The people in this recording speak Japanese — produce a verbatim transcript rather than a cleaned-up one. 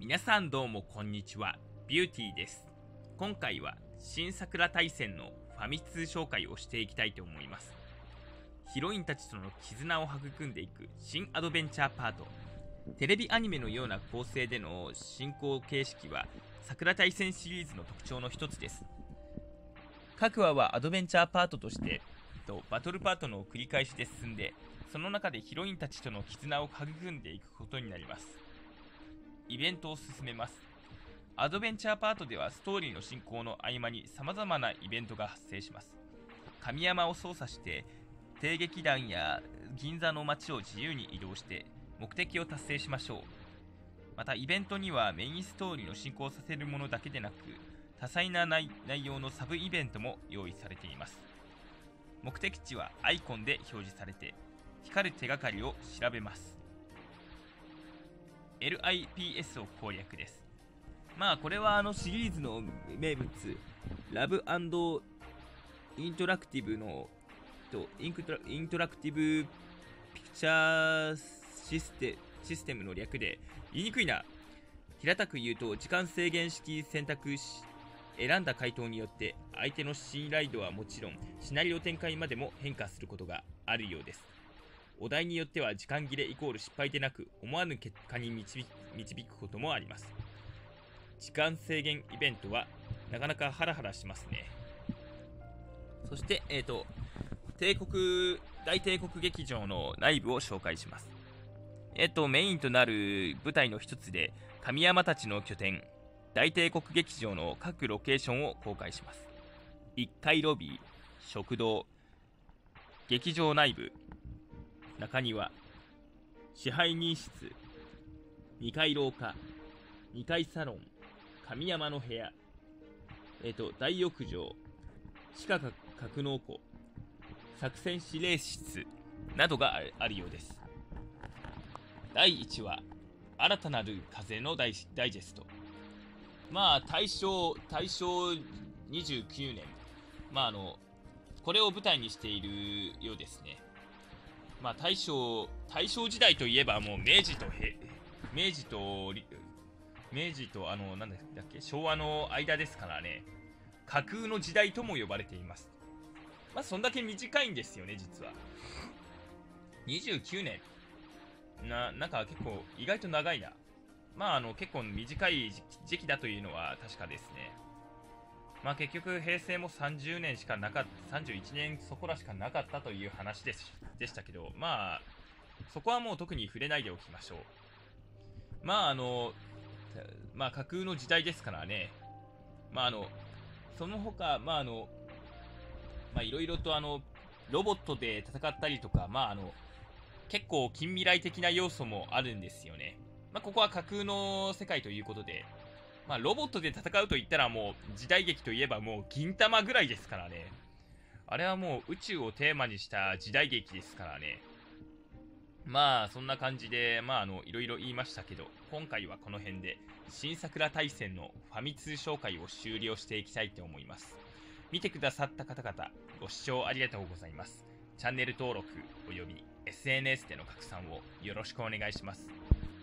皆さんどうもこんにちは、ビューティーです。今回は新桜大戦のファミ通紹介をしていきたいと思います。ヒロインたちとの絆を育んでいく新アドベンチャーパート。テレビアニメのような構成での進行形式は桜大戦シリーズの特徴の一つです。各話はアドベンチャーパートとしてとバトルパートの繰り返しで進んで、その中でヒロインたちとの絆を育んでいくことになります。イベントを進めます。アドベンチャーパートではストーリーの進行の合間に様々なイベントが発生します。神山を操作して帝劇団や銀座の街を自由に移動して目的を達成しましょう。またイベントにはメインストーリーの進行させるものだけでなく、多彩な内容のサブイベントも用意されています。目的地はアイコンで表示されて、光る手がかりを調べます。 エルアイピーエス を攻略です。まあこれはあのシリーズの名物ラブ&イントラクティブのとインクトライントラクティブピクチャーシステシステムの略で言いにくいな。平たく言うと、時間制限式選択し選んだ回答によって相手の信頼度はもちろんシナリオ展開までも変化することがあるようです。お題によっては時間切れイコール失敗でなく、思わぬ結果に導導くこともあります。時間制限イベントはなかなかハラハラしますね。そしてえっ、ー、と帝国大帝国劇場の内部を紹介します。えっ、ー、とメインとなる舞台の一つで、神山たちの拠点大帝国劇場の各ロケーションを公開します。いっかいロビー、食堂、劇場内部、中庭、支配人室、にかい廊下、にかいサロン、神山の部屋、えっ、ー、と大浴場、地下格納庫、作戦指令室などがあるようです。だいいちわ、新たなる風のダイダイジェスト。まあ大正大正にじゅうきゅうねん、まああのこれを舞台にしているようですね。まあ大正大正時代といえばもう明治とへ明治と明治とあのなんだっけ昭和の間ですからね。架空の時代とも呼ばれています。まあそんだけ短いんですよね、実は。にじゅうきゅうねんな、なんか結構意外と長いな。まああの結構短い時期だというのは確かですね。まあ結局平成もさんじゅうねんしかなかったさんじゅういちねんそこらしかなかったという話ででしたけど、まあそこはもう特に触れないでおきましょう。まああのまあ架空の時代ですからね。まああのその他まああのまあいろいろとあのロボットで戦ったりとか、まああの結構近未来的な要素もあるんですよね。まあここは架空の世界ということで、まあロボットで戦うと言ったらもう時代劇といえばもう銀魂ぐらいですからね。あれはもう宇宙をテーマにした時代劇ですからね。まあそんな感じで、まああのいろいろ言いましたけど、今回はこの辺で新桜大戦のファミ通紹介を終了していきたいと思います。見てくださった方々、ご視聴ありがとうございます。チャンネル登録および エスエヌエス での拡散をよろしくお願いします。